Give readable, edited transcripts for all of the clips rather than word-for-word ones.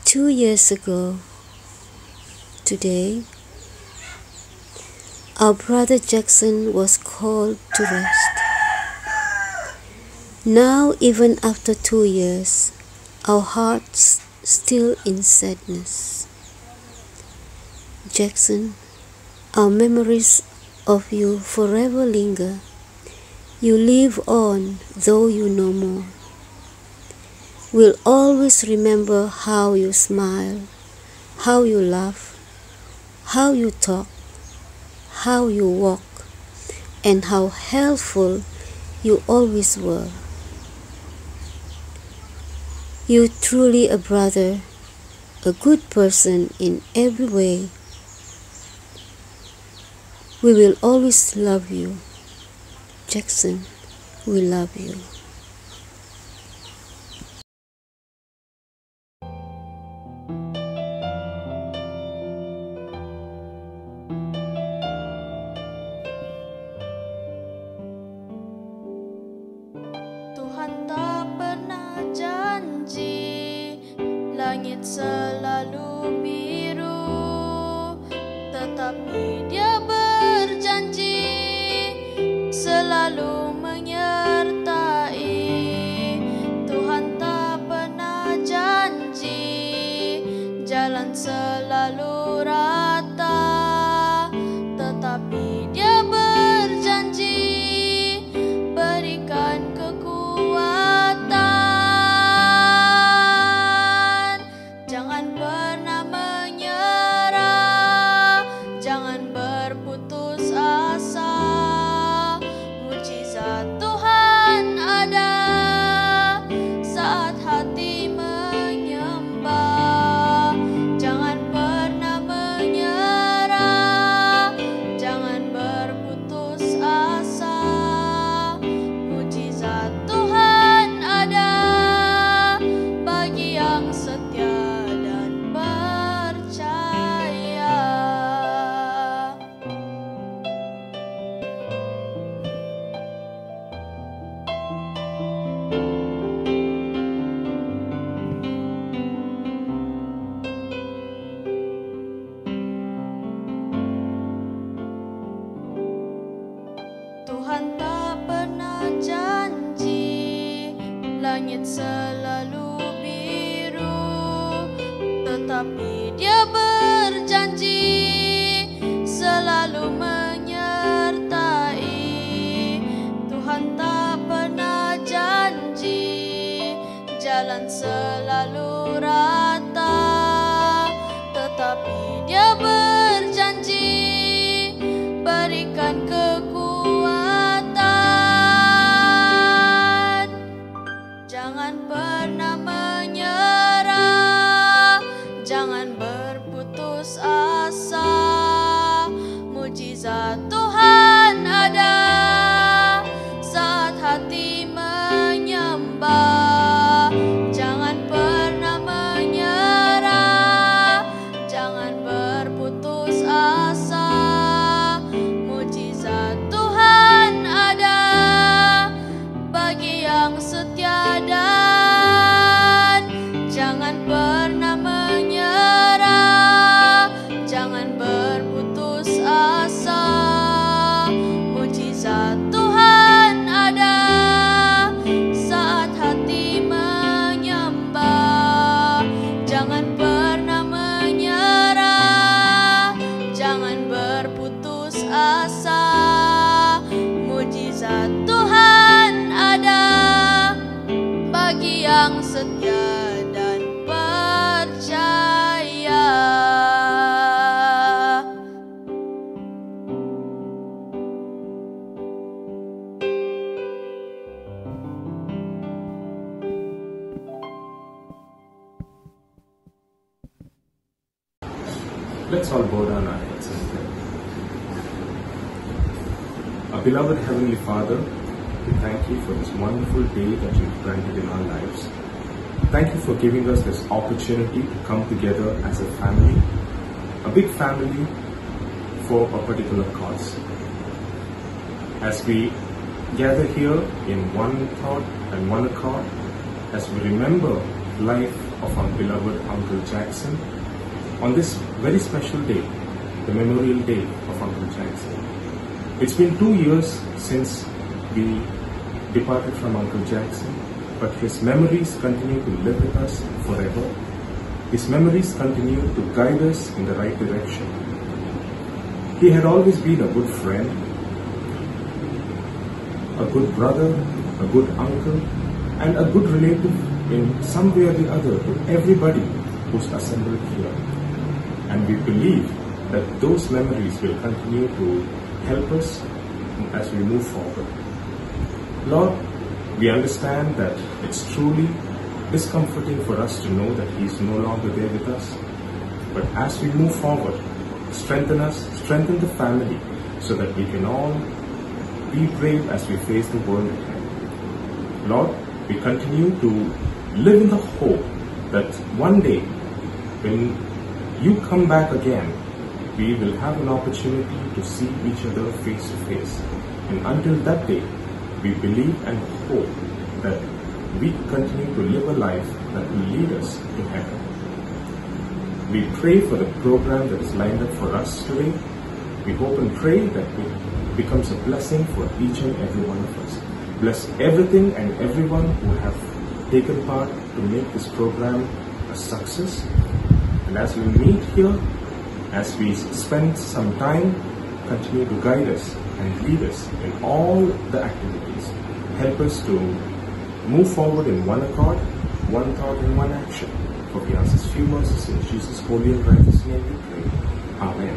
2 years ago today, our brother Jackson was called to rest. Now, even after 2 years, our hearts still in sadness. Jackson, our memories of you forever linger. You live on, though you no more. We'll always remember how you smile, how you laugh, how you talk, how you walk, and how helpful you always were. You're truly a brother, a good person in every way. We will always love you. Jackson, we love you. Tuhan tak pernah janji langit selalu biru, tetapi Dia berjanji selalu menyertai. Tuhan tak pernah janji jalan selalu rata, tetapi Dia berjanji berikan kekuatan. Jangan pernah menyerah, jangan berputus asa. Mujizat Tuhan ada saat hati menyembah. Jangan pernah menyerah, jangan berputus asa. Mujizat Tuhan ada bagi yang setia dan percaya. Tuhan tak pernah janji langit selalu biru, tetapi Dia berjanji selalu menyertai. Tuhan tak pernah janji jalan selalu rata, tetapi Dia berjanji berikan kekuatan. Jangan pernah menyerah, jangan berputus asa. Mujizat Tuhan ada saat hati menyembah. Jangan pernah menyerah, jangan berputus asa. Mujizat Tuhan ada bagi yang setia dan jangan pernah menyerah, jangan berputus asa. Mujizat Tuhan ada saat hati menyembah. Jangan pernah menyerah, jangan berputus asa. Mujizat Tuhan ada bagi yang setia dan percaya. Let's all bow down our heads and pray. Our beloved Heavenly Father, we thank you for this wonderful day that you've granted in our lives. Thank you for giving us this opportunity to come together as a family, a big family for a particular cause. As we gather here in one thought and one accord, as we remember life of our beloved Uncle Jackson on this very special day, the Memorial Day of Uncle Jackson. It's been 2 years since we departed from Uncle Jackson, but his memories continue to live with us forever. His memories continue to guide us in the right direction. He had always been a good friend, a good brother, a good uncle, and a good relative in some way or the other to everybody who's assembled here. And we believe that those memories will continue to help us as we move forward. Lord, we understand that it's truly discomforting for us to know that He's no longer there with us. But as we move forward, strengthen us, strengthen the family, so that we can all be brave as we face the world ahead. Lord, we continue to live in the hope that one day, when You come back again, we will have an opportunity to see each other face to face. And until that day, we believe and hope that we continue to live a life that will lead us to heaven. We pray for the program that is lined up for us today. We hope and pray that it becomes a blessing for each and every one of us. Bless everything and everyone who have taken part to make this program a success. And as we meet here, as we spend some time, continue to guide us and lead us in all the activities. Help us to move forward in one accord, one thought and one action. For we ask this few mercies in Jesus' holy and righteous name we pray. Amen.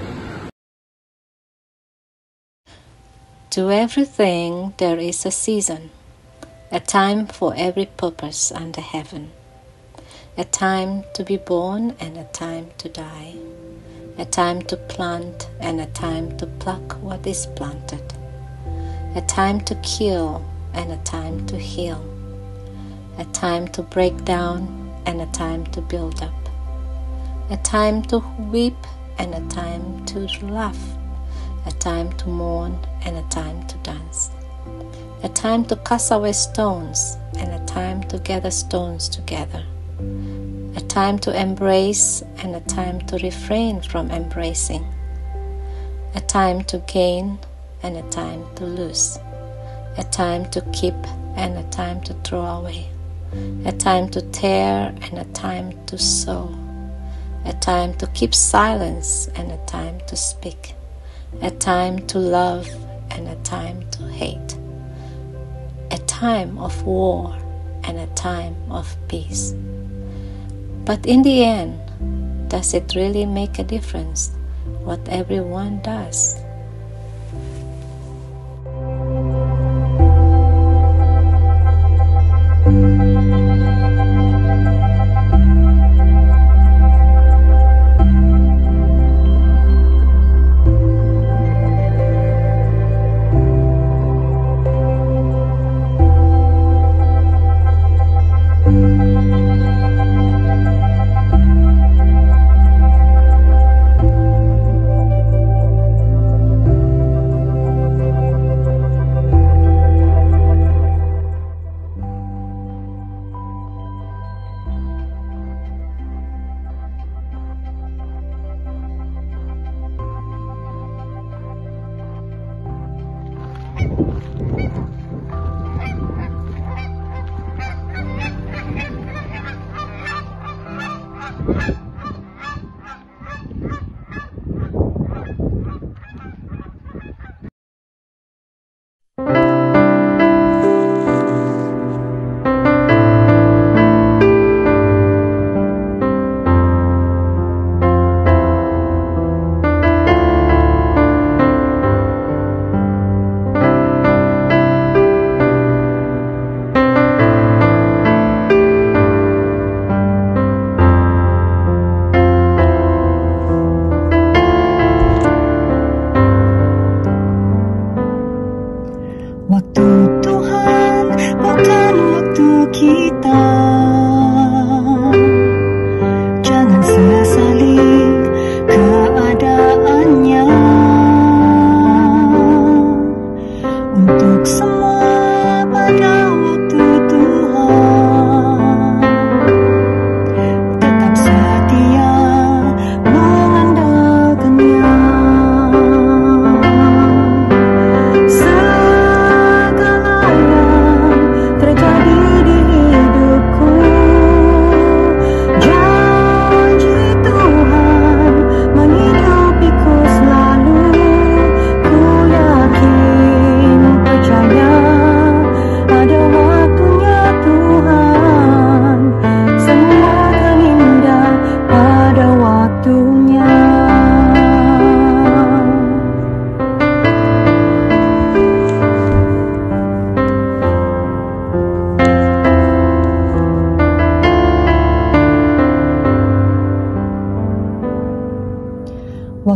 To everything there is a season, a time for every purpose under heaven, a time to be born and a time to die, a time to plant and a time to pluck what is planted, a time to kill and a time to heal, a time to break down and a time to build up, a time to weep and a time to laugh, a time to mourn and a time to dance, a time to cast away stones and a time to gather stones together, a time to embrace and a time to refrain from embracing, a time to gain and a time to lose, a time to keep and a time to throw away, a time to tear and a time to sow, a time to keep silence and a time to speak, a time to love and a time to hate, a time of war and a time of peace. But in the end, does it really make a difference what everyone does?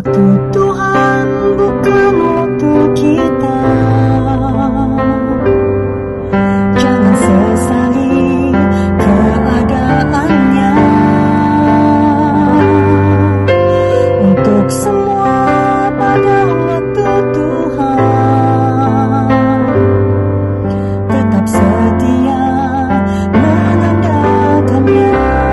Waktu Tuhan bukan waktu kita. Jangan sesali keadaannya. Untuk semua pada waktu Tuhan, tetap setia mengandalkannya.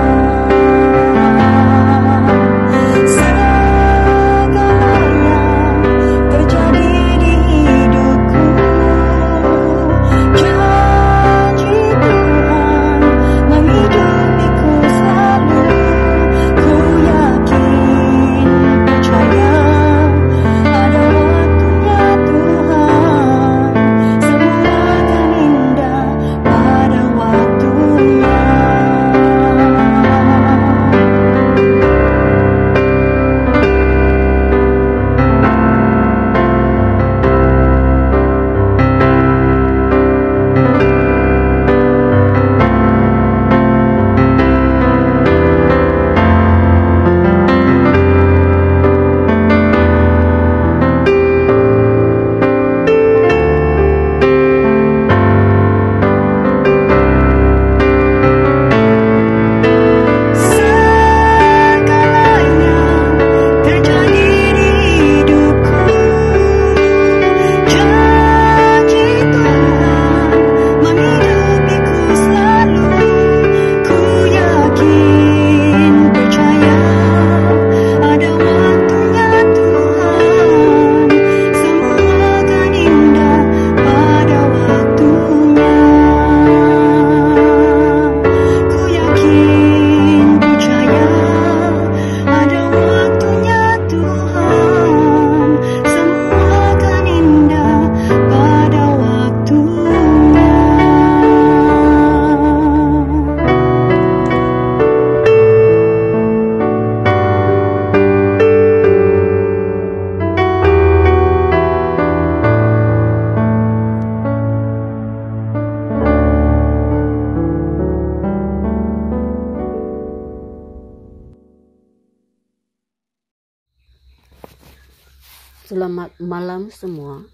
Selamat malam semua.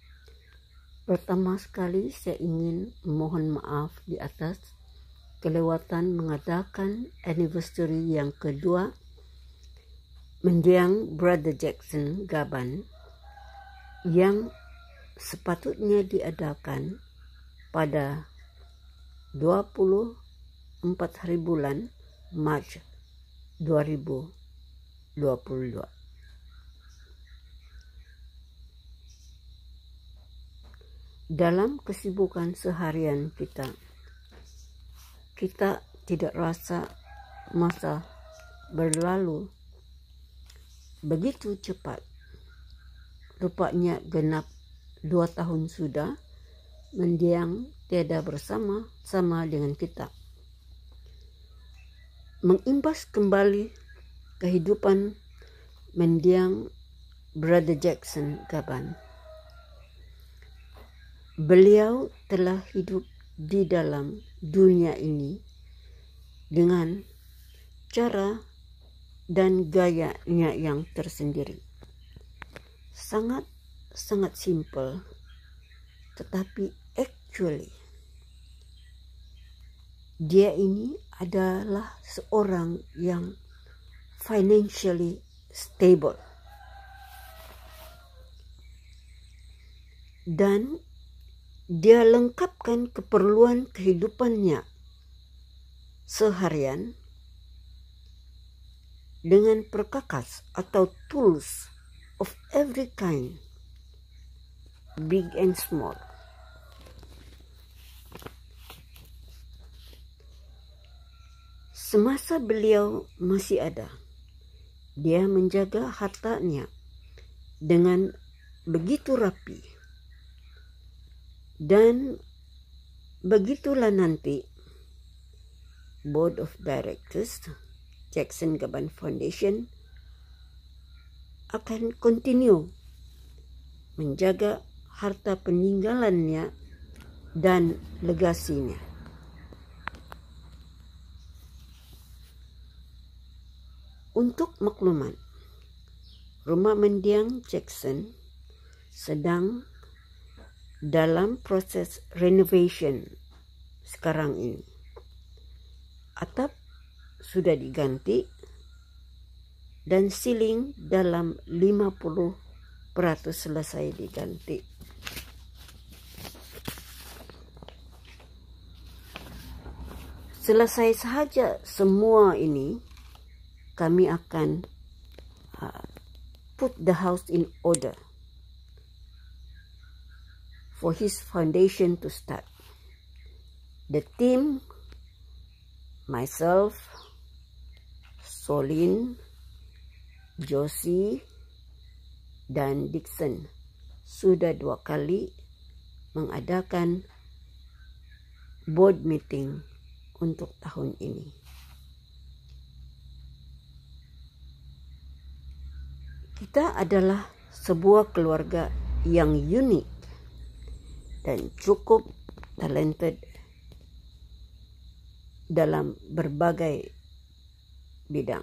Pertama sekali saya ingin mohon maaf di atas kelewatan mengadakan anniversary yang kedua mendiang Brother Jackson Gaban yang sepatutnya diadakan pada 24 hari bulan Mac 2022. Dalam kesibukan seharian kita tidak rasa masa berlalu begitu cepat. Rupanya genap 2 tahun sudah mendiang tiada bersama-sama dengan kita. Mengimbas kembali kehidupan mendiang Brother Jackson Gaban. Beliau telah hidup di dalam dunia ini dengan cara dan gayanya yang tersendiri. Sangat simple, tetapi actually dia ini adalah seorang yang financially stable. Dan dia lengkapkan keperluan kehidupannya seharian dengan perkakas atau tools of every kind, big and small. Semasa beliau masih ada, dia menjaga hartanya dengan begitu rapi. Dan begitulah nanti Board of Directors Jackson Gaban Foundation akan continue menjaga harta peninggalannya dan legasinya. Untuk makluman, rumah mendiang Jackson sedang dalam proses renovation sekarang ini. Atap sudah diganti dan ceiling dalam 50% selesai diganti. Selesai sahaja semua ini, kami akan put the house in order for his foundation to start. The team, myself, Solin, Josie, dan Dixon sudah 2 kali mengadakan board meeting untuk tahun ini. Kita adalah sebuah keluarga yang unik dan cukup talented dalam berbagai bidang.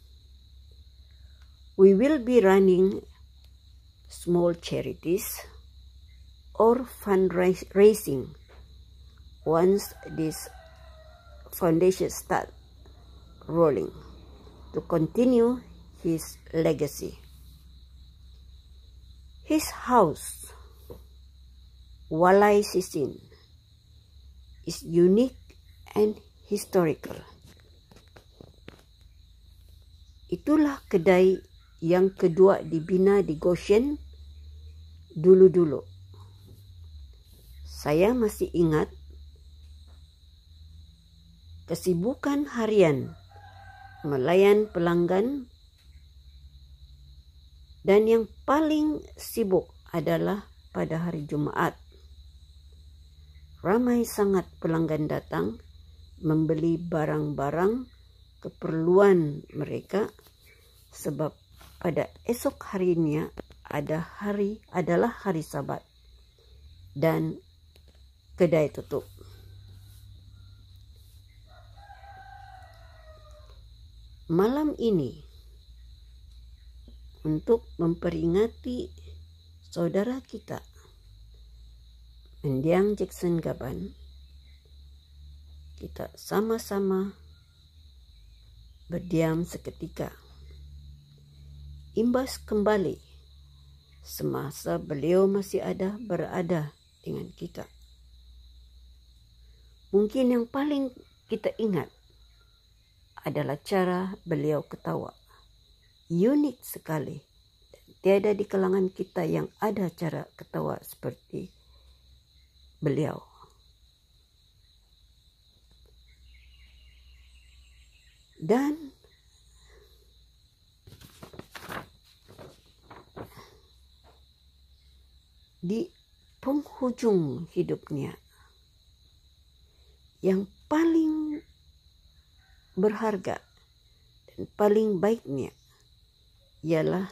We will be running small charities or fundraising once this foundation start rolling to continue his legacy. His house, Walay Sisin, is unique and historical. Itulah kedai yang kedua dibina di Goshen dulu-dulu. Saya masih ingat kesibukan harian melayan pelanggan, dan yang paling sibuk adalah pada hari Jumat. Ramai sangat pelanggan datang membeli barang-barang keperluan mereka, sebab pada esok harinya adalah hari Sabat dan kedai tutup. Malam ini, untuk memperingati saudara kita, mendiang Jackson Gaban, kita sama-sama berdiam seketika. Imbas kembali semasa beliau masih berada dengan kita. Mungkin yang paling kita ingat adalah cara beliau ketawa. Unik sekali. Tiada di kalangan kita yang ada cara ketawa seperti beliau. Dan di penghujung hidupnya, yang paling berharga dan paling baiknya ialah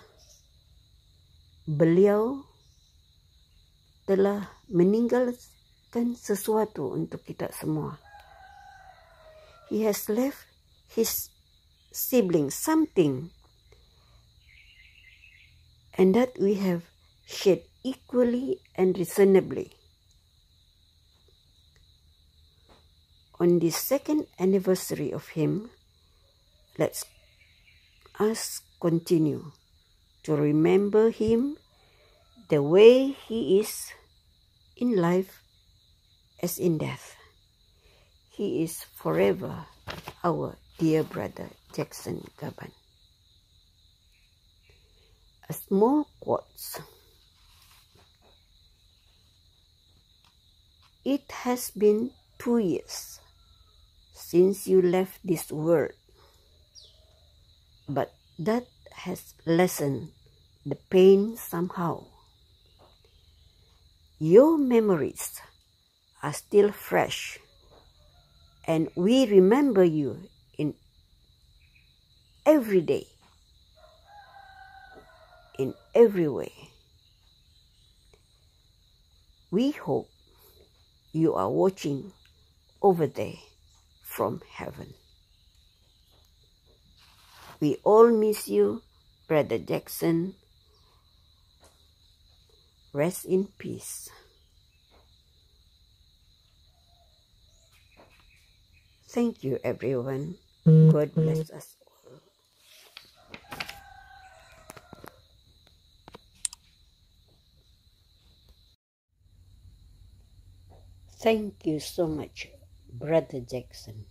beliau telah meninggalkan sesuatu untuk kita semua. He has left his siblings something, and that we have shared equally and reasonably. On the 2nd anniversary of him, let us continue to remember him the way he is in life as in death. He is forever our dear brother Jackson Gaban. A small quote. It has been 2 years since you left this world, but that has lessened the pain somehow. Your memories are still fresh, and we remember you in every day, in every way. We hope you are watching over there from heaven. We all miss you, Brother Jackson, Rest in peace. Thank you, everyone. God bless us all. Thank you so much, Brother Jackson.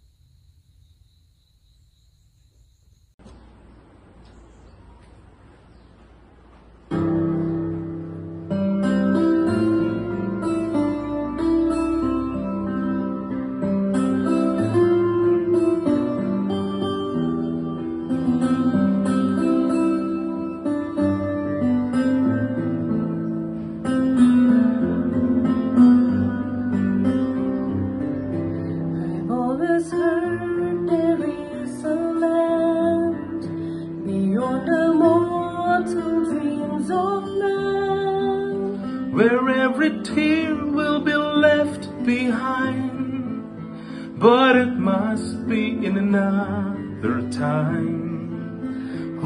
I've always heard there is a land beyond the mortal dreams of man, where every tear will be left behind, but it must be in another time.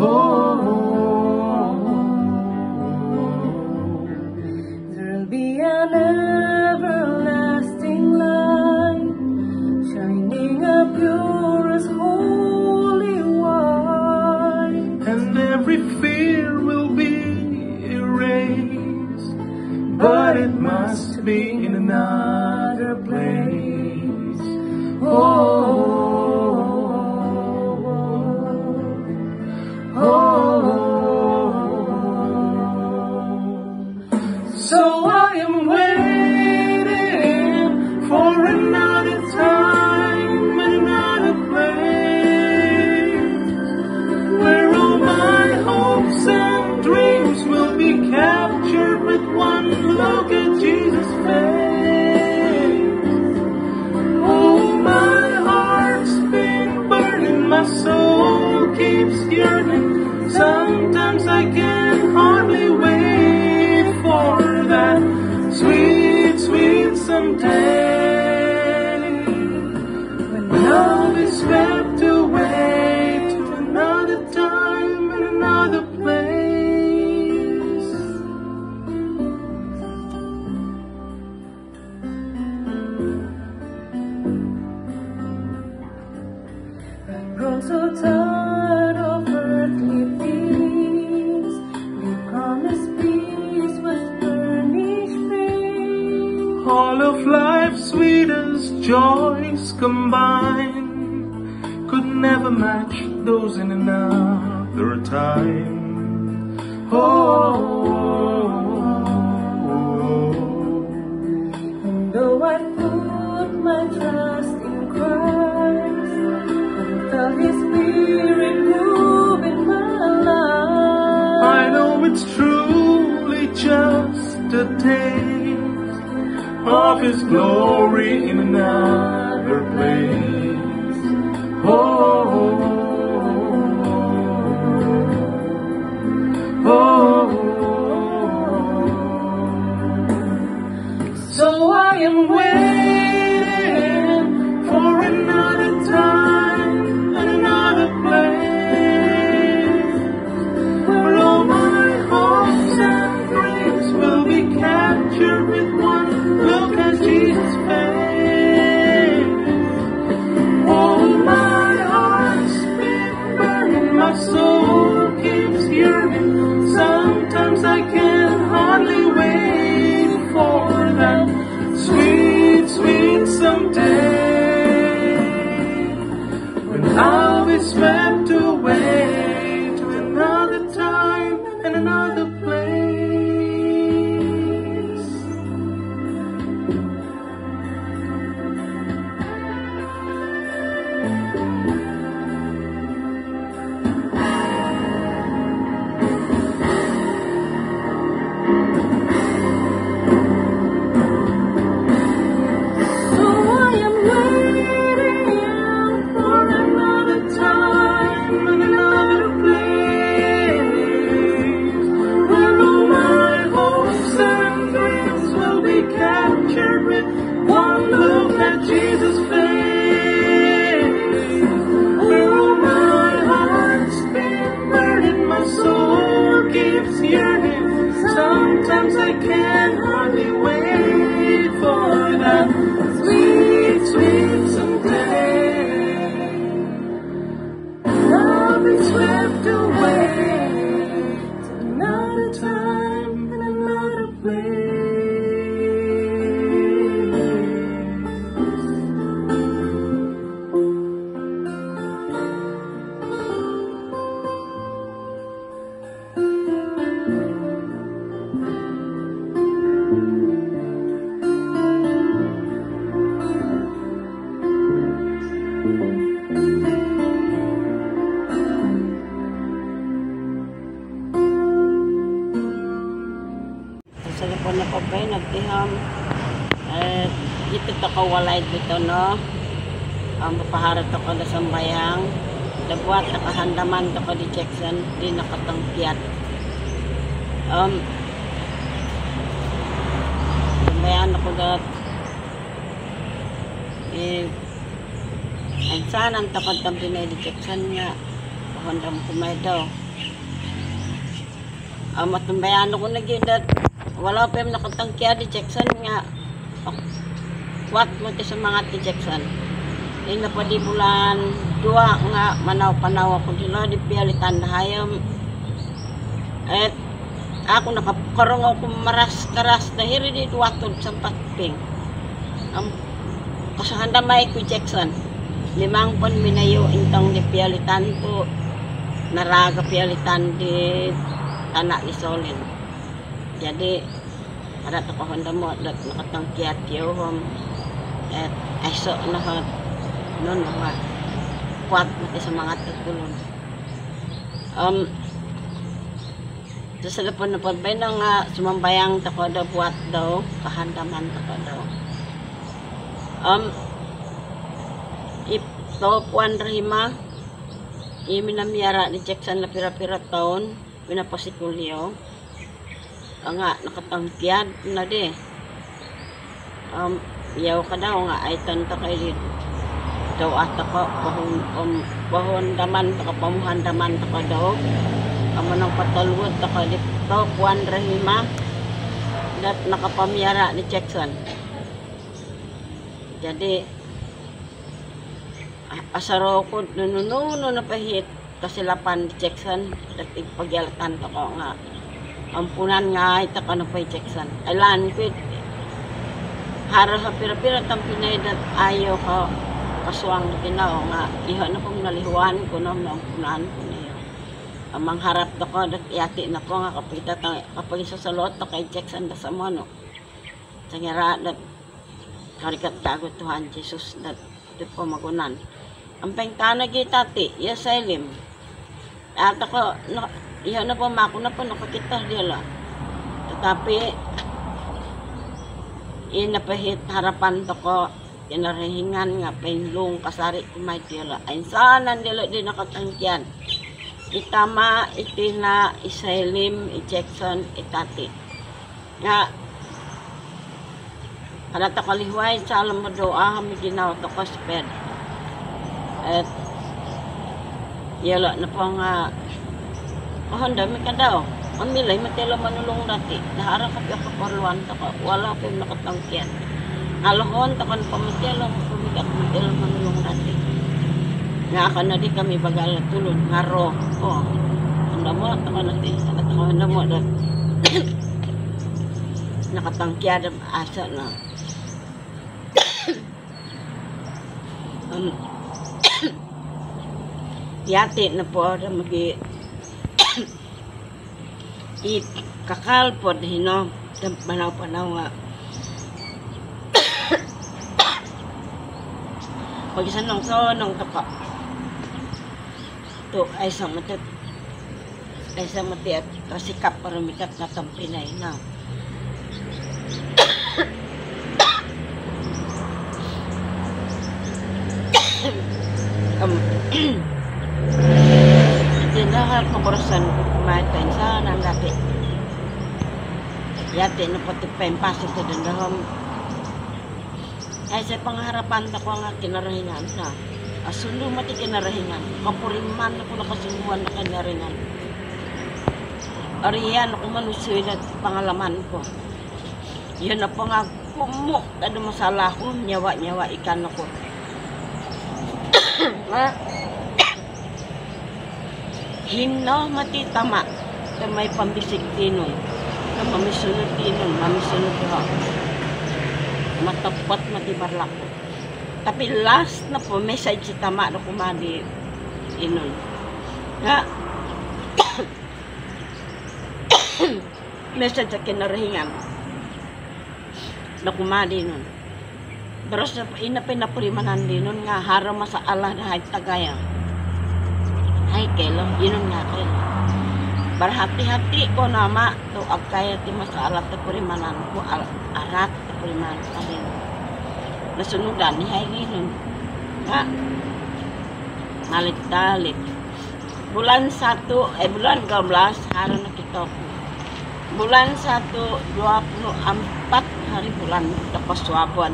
there'll be an everlasting light shining up pure as holy wine, And every fear will be erased, but it must be in another place. So I am waiting for another time and another place, where all my hopes and dreams will be captured with one look at Jesus' face. Oh, my heart's been burning, my soul keeps yearning. Sometimes I can hardly wait for that sweet, sweet someday, when I'll be swept away to another time and another place. I've grown so tired of earthly things. You promised peace was furnish me. All of life's sweetest joys combined could never match those in another time. And though I put my trust in Christ and felt His Spirit move in my life, I know it's truly just a taste of His glory in another place. So I am waiting for another time and another place, where all my hopes and dreams will be captured with one look at Jesus' face. Sa po na po ba, nagtiham. Ito ka walay dito, no? Mapaharap ako na sambayang. Dabuat, nakahandaman ako di Jackson, di nakatangkiat. Sambayan ako dat. Assan ang takot ng pinay di Jackson nga. Pahandam ko may daw. Matumbayan ako na gidat. Wala pa yung nakatangkiat di Jackson nga. What mo sa mga di Jackson? Hindi na pa di bulan 2 nga manaw-panaw ako dila di piyalitan na hayam. At ako nakakarong ako maras-karas na hiri di duwatod sa patping. Kasahanda may ko Jackson. 5 pon minayo intong di piyalitan to. Naraga piyalitan di tanak isolin. Jadi ada to kahanda mo dat nakatangkiat yo at ay so na noon nga kuat mati sa mga tutulon. Sa lapon na pagbay na nga sumambayang tako daw buat daw kahandaman tako daw. Ito puan rahima iminamiyara ni Jackson na pira-pira taon pinapasikulyo nga nakatangkiad na di. Yaw ka daw nga ay tanta kay daw ata ko pahundaman ka pamuhandaman ka daw manang patalwod ka dito puan rahima dat nakapamiyara ni Jackson. Jadi asaro ko nuno na pahit kasilapan ni Jackson dat ipagялatan ko nga ampunan nga ita ka na pa Jackson alan pit harap sa pira-pira tang pinay dat ayo ka kasuang tinaw nga iha na pong nalihuan ko na ampunan ko niyo amang harap na ko dat yati na ko nga kapita kapag isasalot na kay Jackson da sa mono sa ngira dat karikat kagot Tuhan Jesus dat di po magunan ang pengtana gitati yasalim at ako iha na po mako na po nakakita dila tetapi inapahit harapan to ko inarahingan nga painlong kasari kumay dila Assan dila di nakatangkian itama itina isalim Jackson itati nga kada ta kalihuay sa alam mo doa kami ginaw to ko sped at yala na po nga dami ka daw ang milay matelo manulong dati nahara ka pa kaparluan ta ka wala pa yung nakatangkian alohon ta kan pamatelo kumikat matelo manulong dati nga ka na di kami bagal tulon ngaro handa mo ta ka nati handa mo dat nakatangkian asa na yati na po ada magi kakal po hino panaw-panaw nga pag isan ng sonong tapa to ay sa matit at kasikap para mikat na tampinay na dinahal pabarasan kumain sa nang dati yate na pati pempasok ko din dahom ay sa pangharapan na ko nga kinarahingan na asulo mati kinarahingan kapuriman ako nakasuluan na kinarahingan ariyan ako manusoy na pangalaman ko yun na po nga kumuk ano masala ko nyawa ikan ako hinaw mati tama na may pambisig tinon na mamisunod tinon mamisunod ha matapat mati barlak tapi last na po message si tama na kumadi inon nga message sa kinarahingan na kumadi nun Terus ina pinapurimanan din nun nga haro masa Allah na hay tagaya. Hay kelo, yun nga kelo. Berhati-hati ko nama tu agkaya ti masalah ti purimanan ko arat ti purimanan kalin. Nasunudan ni hay ginon. Nga ngalit-dalit. Bulan 1, bulan 12 haro na kita ko. Bulan 1, 24 hari bulan tapos suabuan.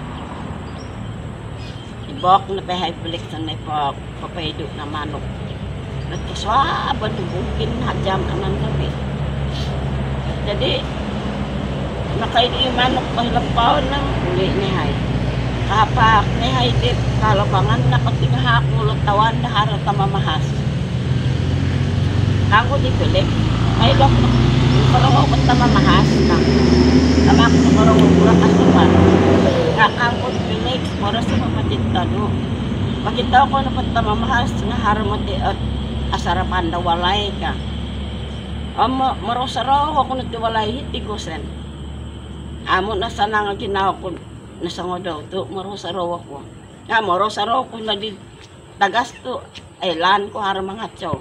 Ibok na pahay pelik sa naipok papaydo na manok. Nagkaswaban mungkin hajam anan gabi. Jadi nakaidi manok pahilapaw ng uli ni hay. Kapak ni hay dit kalabangan nakatingha ko tawan na harata mamahas. Ako di pelik ay dok parang ako mamahas na. Tama ko parang mura kasuman. Ako di pelik para sa pamatinta do. Makita ko na mamahas nga haramati at asarapan da walay ka. Marosaraw ako nagtiwalay hitigosen. Amo na sana nga ginawa ko nasango daw to marosaraw ako. Nga marosaraw ko na di tagas to ay lan ko hara mga tsaw.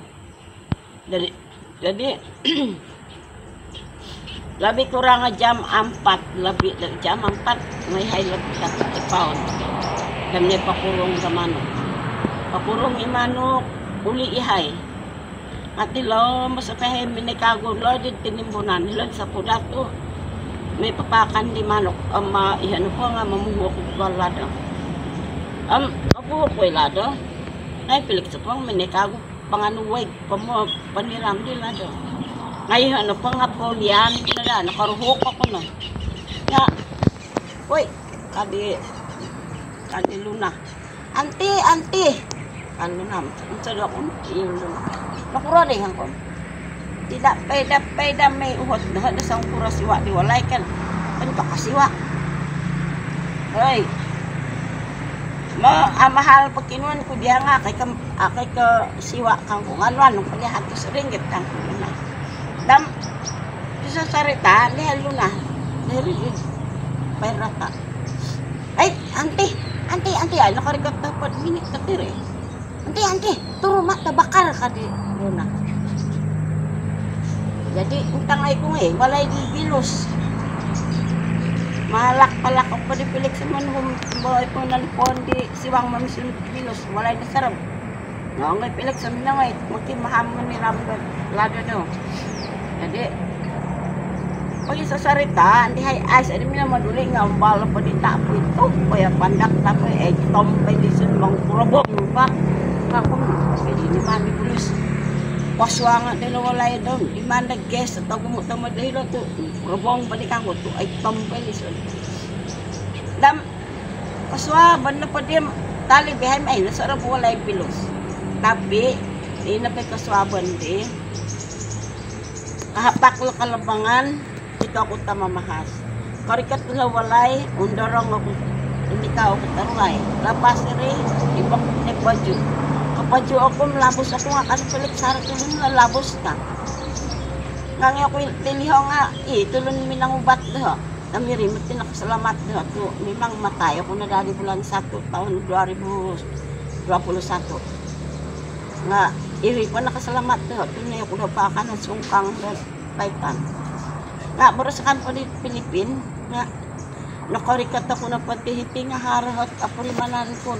Jadi labi kurang nga jam 4 labi jam 4 may hay labi ka pound. Dan may pakurong sa manok. Pakurong imanok uli ihay. At ilo, masakay minikago lo, din tinimbunan nila sa pudato. May papakan di manok, ihano po nga, mamuho ko balado. Mabuho ko ilado. Ay, pilik sa pong minikago, panganuwag, panirang nila do. Ngayon, ano po nga po, liyan nila, nakaruhok ako na. Ya, uy, kadi luna. Auntie, ano na, ang sada ko, yung nakura rin ko. Tidak peda may uhot na sa kura siwa di walay kan. Ano pa kasiwa? Hoy. Mahal pag kinuan ko diya nga kay ka siwa kang kung ano pali hatos ringgit kang kuna. Dam sa sarita ni haluna. Diri perata. Ay, auntie, ay nakarigat dapat minit ka tire. Auntie, turo mat bakal ka di Luna. Jadi utang ay ko ngayon, walay di bilos. Malak-palak ako pa di pilik sa manhum, boy po nalipon di siwang mamisunod bilos, walay na sarap. No, ngay pilik sa minangay, makimahamon ni Ramdod, lado no. Jadi, pag isa sarita, hindi hay ay sa nila maduli nga, bala pa di tapo ito, kaya pandak tapo, tombay di sun, mang kurabok, pa. Ako pwede ni mami pulis paswa nga dalawa walay doon di man nag-guess at ako mo tamadahilo to rabong balikan ko to ay tambay lison dam paswa ban na pa di tali behind ay nasarap walay pilos tapi di na pa kaswaban di kahapak lo kalabangan ito ako tamamahas karikat la walay undorong ako hindi ka ako tarulay lapas rin ibang negbadyo kapag ako malabos ako nga kasi pilik sarap tulun na labos na. Nga ako tiliho nga, tulun minang ubat doon. Namiri, mati nakasalamat doon. To, mimang matay ako na dali bulan 1 taon 2021. Nga, iri pa nakasalamat doon. Tunay ako na pa ka ng sungkang doon, Titan. Nga, barasakan pa di Pilipin. Nga, nakarikat ako na patihiti nga harahot apurimanan ko.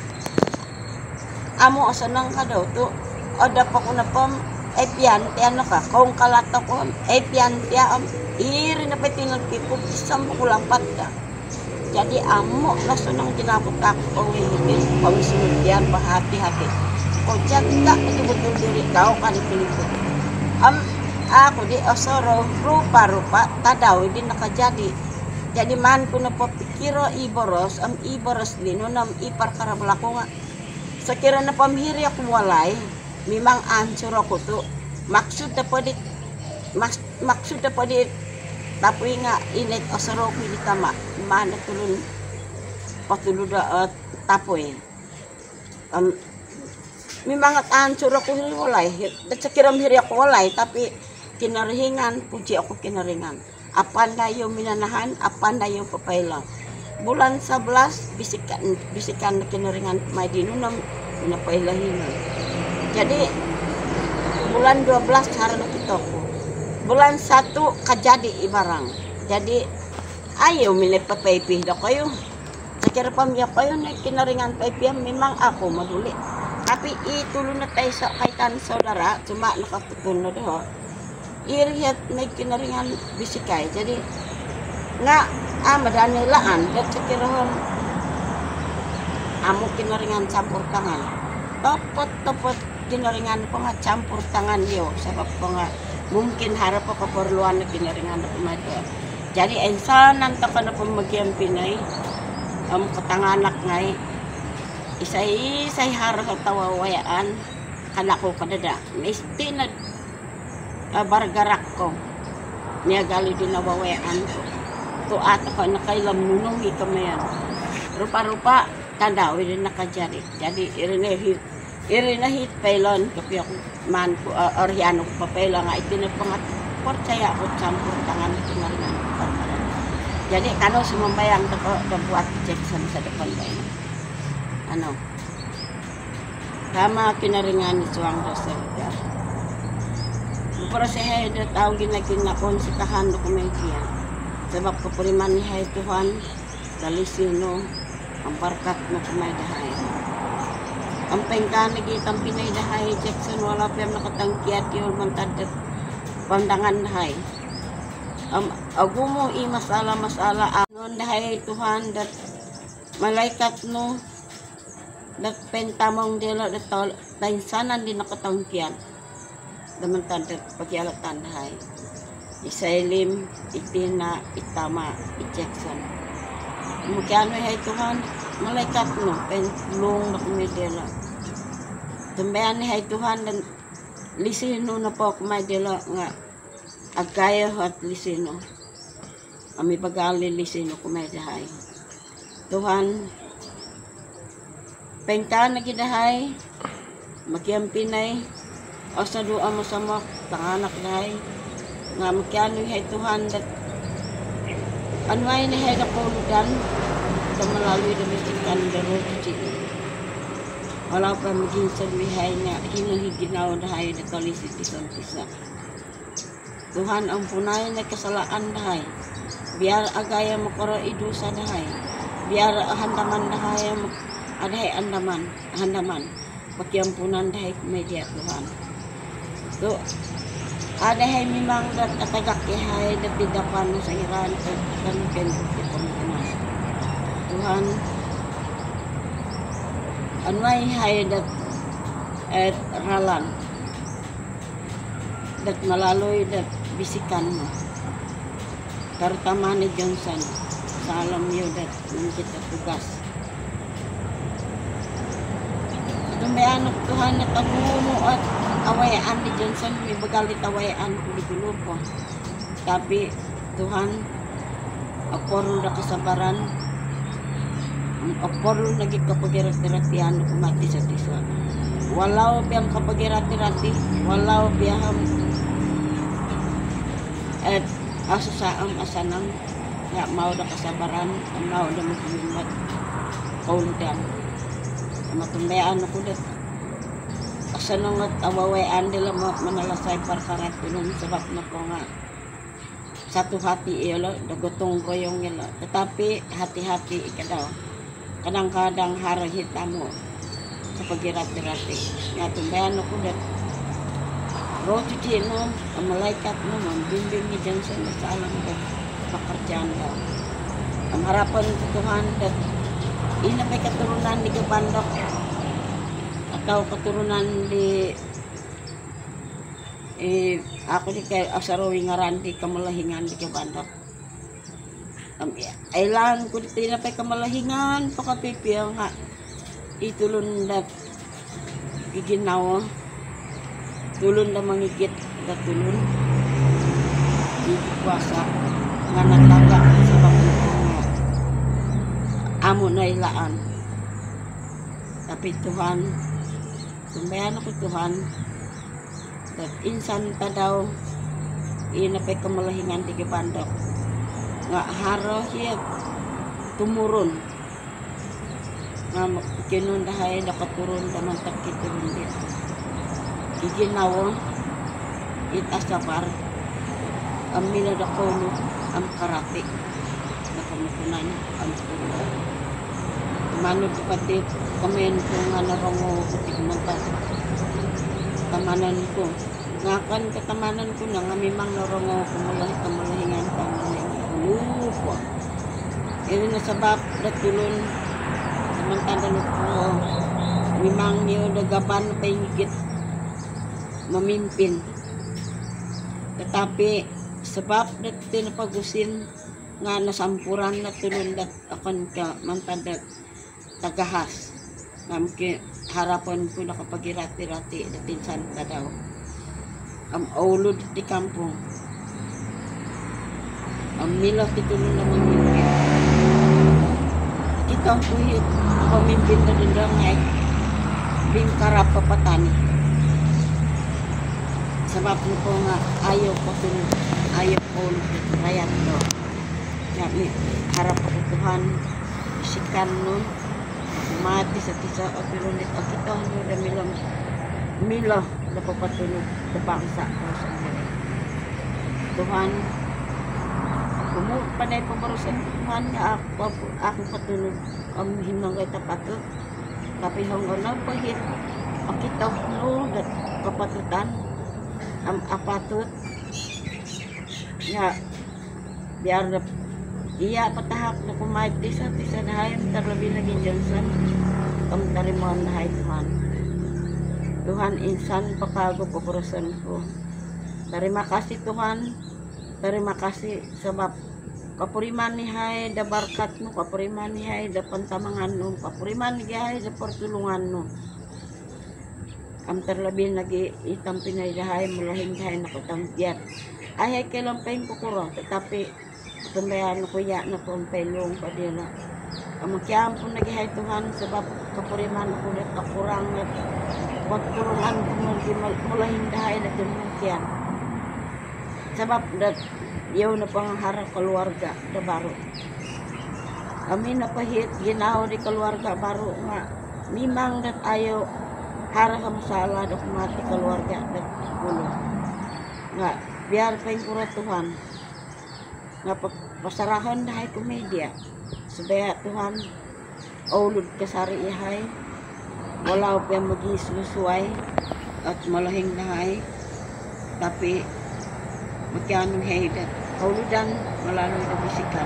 Amo asanang ka daw to ada pa ko na pam piante ano ka kung kalata ko piante iri na patinag ko isang ko lampat ka jadi amo lasunang tinapot ako pawihitin pamisunod yan bahati-hati ko jaga betul-betul diri kau kan Pilipin ako di osoro rupa-rupa tadaw din nakajadi jadi man ko na papikiro iboros lino nam ipar karabala ko nga sa kira na pamhiri ako walay, mimang answer ako to. Maksud na pwede, tapoy nga init o sarok hindi tama. Mana tulun, patulod at tapoy. Mimang at answer ako hiri walay. At sa kira mhiri ako walay, tapi kinarihingan, puji ako kinaringan. Apan na yung minanahan, apan na yung papailan. bulan 11 bisikan kinaringan may dinunam napailahin. Jadi bulan 12 harana kita ko. Bulan 1 kajadi ibarang. Jadi ayo milih papaypih da kayo. Sakira pamya kayo na kinaringan papaypih memang ako maduli. Tapi itulo na tayo sa kaitan saudara, cuma nakatutun na doon. Irihat na kinaringan bisikay. Jadi nga madanilaan dat sakirahon amo kinaringan campur tangan. Topot kinaringan ko nga campur tangan yo sebab ko nga mungkin harap ko keperluan na kinaringan ko mada. Jadi insan nanta ka na pamagian pinay katanganak ngay isay harap tawawayaan kana ko kadada misti na bargarak ko niya gali din nawawayaan ko to ato ka na kailam nunong ikamayan rupa-rupa tandawi din nakajari jadi irinahit pailon kapi ako man ko oriano ko papela nga itinagpangat percaya ako campur tangan kinaringan jadi kano sumambayang ko buat cek sa depan bayan ano tama kinaringan suang dosa para saya ada tahu ginakin na konsikahan dokumentiya sebab keperiman ni hai Tuhan dali sino ang barkat mo kumaidahay ang pengkan lagi tampinay dahay Jackson wala pa nakatangkiat yun mantadat pandangan dahay agumo i masala anon dahay Tuhan dat malaikat no dat pentamong dilo dat tainsanan din nakatangkiat daman tadat pagyalatan dahay isailim itina itama i-Jackson Mukano hay Tuhan malaikat no penlong na kumidela tumbayan ni hay Tuhan dan lisino na po kumadela nga agkaya at lisino ami bagali lisino kumadahay Tuhan pengtan na gidahay magyampinay o sa doa mo sa mga tanganak dahay nga mukano hay Tuhan dat anway ni hay nakuludan sa melalui domestikan daro kecil wala pa maging sabihay nga hinahiginaw dahay na kalisit isang pisa Tuhan ampunay na kasalaan dahay biar agaya makara idusa dahay biar handaman dahay adahay handaman pakiampunan dahay media Tuhan so adahay memang dat atagak yahay dat tidapan sa iran dan kentukipan Tuhan anway hay dat at ralan dat malaloy dat bisikan mo terutama ni Johnson sa alam niyo dat nang kita tugas tumbayan Tuhan na tabumo at awayaan ni Johnson may bagalit awayaan kulo ko tapi Tuhan aporul na kasabaran aporul na gikapagirat-iratian ko mati sa tisa walau piyang kapagirat-irati walau piyang at asusaam asanang nga mau na kasabaran mau na maghimat kauludan matumbayaan ako dat asanang at awawayaan nila manalasay parkarat pinun sebab na ko nga satu hati ilo dagotong ko yung ilo tetapi hati-hati ikadaw kadang-kadang harahit mo sa pagirat-irati nga tumbayan ako dat roto no ang malaikat mo mambimbing ni Johnson sa alam dat pakarjaan daw ang harapan ko Tuhan dat inapay katurunan ni Gaban atau keturunan di ako di kay asarowi ngaran di kamalahingan di Kabandok ailan ko di na pay kamalahingan pakapipiyang nga itulon dat giginaw tulon na mangigit dat tulon di kuwasa nga naglagak sa bakit amo na ilaan tapi Tuhan tumbayan ako Tuhan dat insan ta daw inapay kamalahingan di Kabandok nga haro hiyat tumurun. Nga kinun dahay nakaturun daman takiturun din. Iginaw it asapar am nila dakono am karate nakamukunan am turun. Manod pati kamen ko nga narongo putik mata. Tamanan ko. Ngakan katamanan ko na nga mimang narongo kumulahingan pamulahingan. Lupo. Ini nasabab datulun samantala ko mimang niyo da Gaban paingit mamimpin. Tetapi sebab dat tinapagusin nga nasampuran na tulun dat akan ka mantadat tagahas. Namki harapan ko nakapagirati-rati datin santa daw. Am aulod di kampung. Am mila titulong na mamimpin. Kita ang puhit pamimpin na dindang ay bingkarap papatani. Sebab ko nga ayaw ko tulong, ayaw ko rakyat do. Kami harap ako Tuhan isikan nun. Mati sa tisa at pilunit at kita na mila na papatulog sa bangsa ko sa mga Tuhan panay pamarusan Tuhan nga ako patulog ang hinangay tapatot tapi hanggang na pahit ang kita no at kapatutan ang apatot nga biar na iya patahak na kumait tisa na hayam terlebih lagi Johnson ang tarimuan na hay Tuhan insan pakago poporosan ko. Terima kasih Tuhan. Terima kasih sebab kapuriman ni hay da barkat mo, kapuriman ni hay da pantamangan mo, kapuriman ni hay da pertulungan mo. Ang terlebih lagi itam pinay da hay mulahing hay nakutanggiat. Ay kailang pain ko kuro tetapi tumbayan ko ya na kung pelong padila. Amakyam po nagihay Tuhan sebab kapuriman ko na kakurang na pagtulungan ko mula hindahay na tumungkian. Sebab dat yaw na panghara keluarga da baro. Kami napahit ginaw di keluarga baro nga mimang dat ayo hara ka masalah da kumati keluarga dat ulo. Nga biar pain kura Tuhan. Nga pasarahan dahay komedya. Supaya Tuhan aulud kasari ihay wala pa magisusuay at malahing dahay tapi magkano haydat auludan malalo na bisikan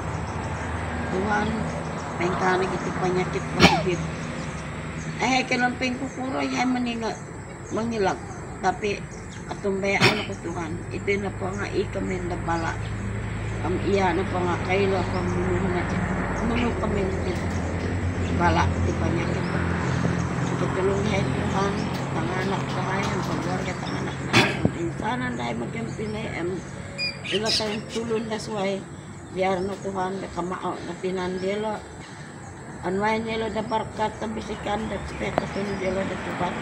Tuhan pengkana gitu penyakit pasibit kailamping kukuroy hay mangilag tapi atumbayaan ako Tuhan ito na po nga ikamin na bala ang iya na pa nga kaila pamunuhan natin. Munu kami natin. Bala, di ba niya kita. Tutulong niya Tuhan, tanganak tayo, ang pagwarga tanganak tayo. Insanan dahil magkampinay, ila tayong tulong na suway. Biar na Tuhan, na kamao, na pinandila. Anway nila na barkat, ang bisikan, na speka pinandila na Tuhan.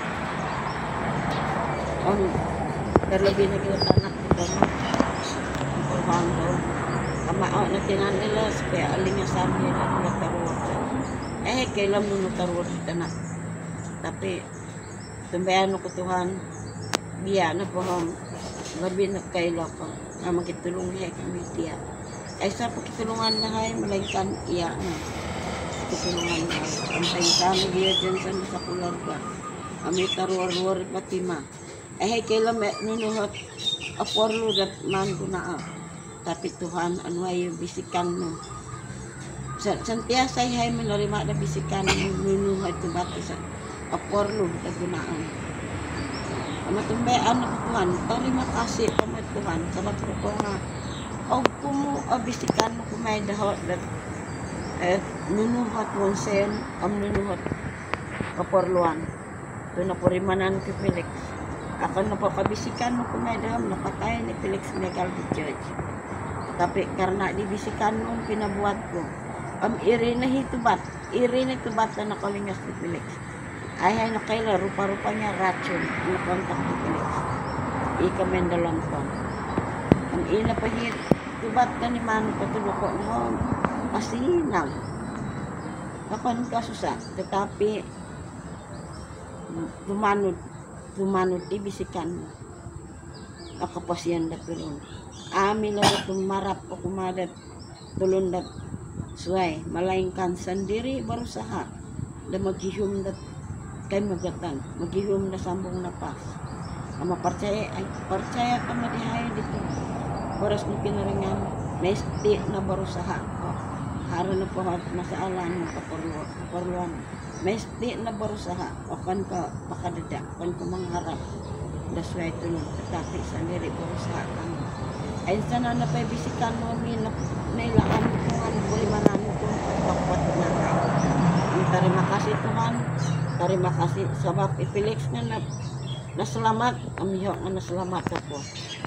Ang terlebih na kita anak kita. Tuhan daw. Kamao na tinan nila supaya alingasan nila nataruwa kailan mo nataruwa kita na tapi tumbayan ko Tuhan biya na po gabi na kaila ko na magkitulong niya kami diya ay sa pagkitulungan na hay malaikan iya na pagkitulungan na ang tayo diya dyan sa kularga kami taruwa-ruwa patima ay kailan nunuhat aporlo dat man ko na tapi Tuhan anu ayo bisikan mo santiasa hay menerima da bisikan nunu hay tubat sa aporlo da gunaan amatumbayan ako Tuhan terima kasih pamat Tuhan sabab ko nga og kumo bisikan mo kumay dahot dat nunu hat wonsen am nunu hat aporluan to na purimanan ko Felix akan napapabisikan mo kumay dahom napatay ni Felix Megal di Church. Tapi karena dibisikan nung pinabuhat ko, iri na hitubat na nakalingas ni Felix. Ay na kaila, rupa-rupanya racun, nakontak ni Felix. Ikamen dalam ko. Ang ina pahit, tubat na ni Manu patulog ko, asinang. Kapan ka susah, tetapi tumanod ibisikan akapasyan da tulon. Amin na tumarap o kumadat tulon dat suay malaingkan sendiri berusaha da maghihum dat kay magatan maghihum na sambong napas. Ama percaya ka madihay dito. Baras ni pinaringan mesti na berusaha. Haro na po masaalan ng kaparluan. Mesti na berusaha. Akan ka pakadada. Akan ka mangharap. Dasway tulong. Tetapi sendiri berusaha kami. Ayun sana na paibisikan mo nailaan Tuhan. Bulimanan mo kung pagpapat na kayo. Terima kasih Tuhan. Terima kasih. Sebab Felix na selamat. Amihok na selamat ako.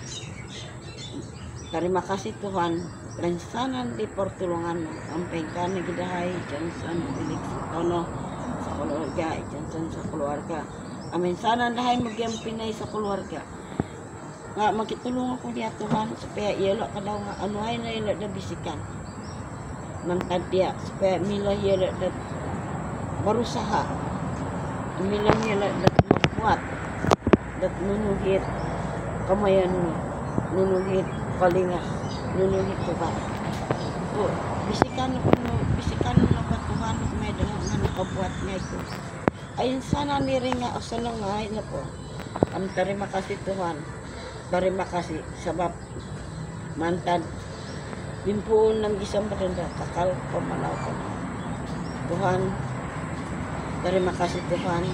Terima kasih Tuhan. Rensanan di pertolongan sampaikan gidahay jansan Felix tono sa keluarga jansan sa keluarga. Amin sana dahay magyang pinay sa keluarga. Nga makitulong ako diya Tuhan supaya iyala ka daw nga anuhay na iyala da bisikan. Nang tadya supaya mila iyala da berusaha. Mila iyala da magbuat. Dat nunuhit kamayan nunuhit kalingas nunuhit Tuhan. So, bisikan na ba Tuhan may dala nga nakabuat nga ito. Ayun sana niringa o salangay na po. Terima kasih Tuhan. Terima kasih sebab mantan bimpuon ng isang maganda kakal pamanaw ko. Tuhan, terima kasih Tuhan.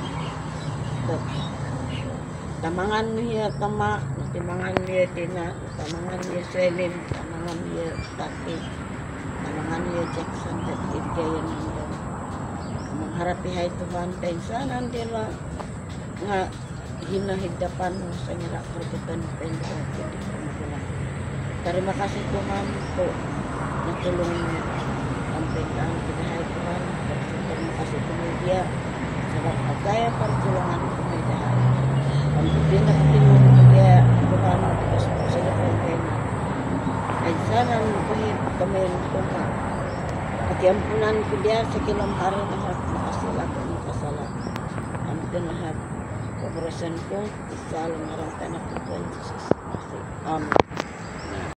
Tamangan niya tamak, tamangan niya tina, tamangan niya selim, tamangan niya taki, tamangan niya Jackson, dat ibigay nila. Mengharapi hai Tuhan, tayo sana nila nga hinahidapan mo sa nila perbuatan pentas jadi pemagulan. Terima kasih Tuhan untuk natulong niya ang pentas kita hai Tuhan. Terima kasih kemudian sebab kaya pertolongan kemudian. Ang pinagtulong niya Tuhan sa pagkain. Ay sana buhay kami ng Tuhan. At yampunan ko diya sa kilamharan na makasala ko ng kasala. Ang tinahat. Pabarasan ko, isa lang marang tanak ko Tuhan Jesus. Amen.